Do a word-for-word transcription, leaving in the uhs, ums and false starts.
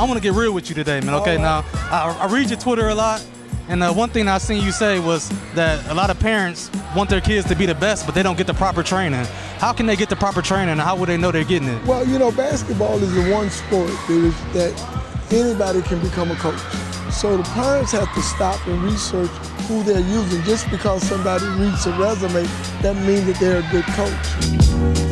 want to get real with you today, man. Okay, right. Now I, I read your Twitter a lot, and uh, one thing I seen you say was that a lot of parents want their kids to be the best, but they don't get the proper training. How can they get the proper training, and how would they know they're getting it? Well, you know, basketball is the one sport that, is, that anybody can become a coach. So the parents have to stop and research who they're using. Just because somebody reads a resume doesn't mean that they're a good coach.